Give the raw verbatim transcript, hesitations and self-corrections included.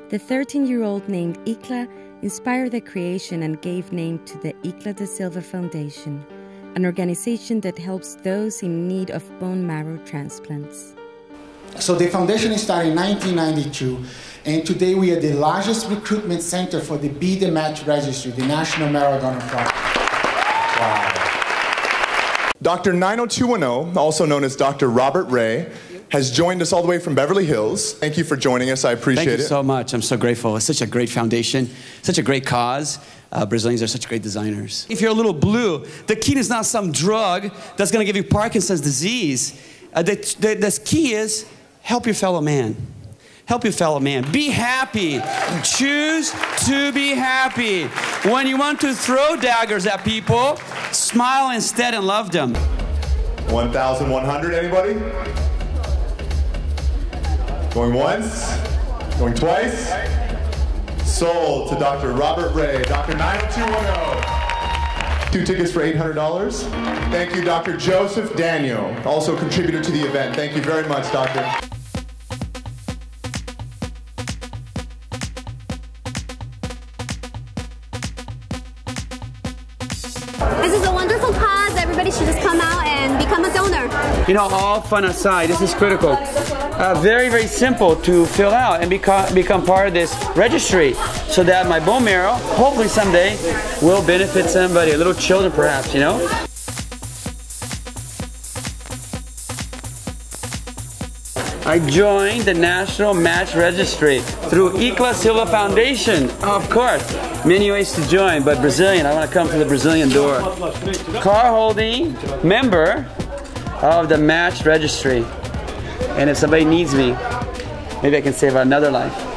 The thirteen-year-old named Icla inspired the creation and gave name to the Icla da Silva Foundation, an organization that helps those in need of bone marrow transplants. So the foundation started in nineteen ninety-two, and today we are the largest recruitment center for the Be The Match Registry, the National Marrow Donor Program. Wow. Doctor nine oh two one oh, also known as Doctor Robert Ray, has joined us all the way from Beverly Hills. Thank you for joining us. I appreciate it. Thank you so much. I'm so grateful. It's such a great foundation, such a great cause. Uh, Brazilians are such great designers. If you're a little blue, the key is not some drug that's going to give you Parkinson's disease. Uh, the, the, the key is help your fellow man. Help your fellow man. Be happy. Choose to be happy. When you want to throw daggers at people, smile instead and love them. one thousand one hundred, anybody? Going once? Going twice? Sold to Doctor Robert Ray, Doctor nine oh two one oh. Two tickets for eight hundred dollars. Thank you, Doctor Joseph Daniel, also contributor to the event. Thank you very much, Doctor. This is a wonderful cause. Everybody should just come out and become a donor. You know, all fun aside, this is critical. Uh, very, very simple to fill out and become, become part of this registry so that my bone marrow, hopefully someday, will benefit somebody, little children perhaps, you know? I joined the National Match Registry through Icla da Silva Foundation. Of course, many ways to join, but Brazilian, I want to come through the Brazilian door. Car holding member of the Match Registry. And if somebody needs me, maybe I can save another life.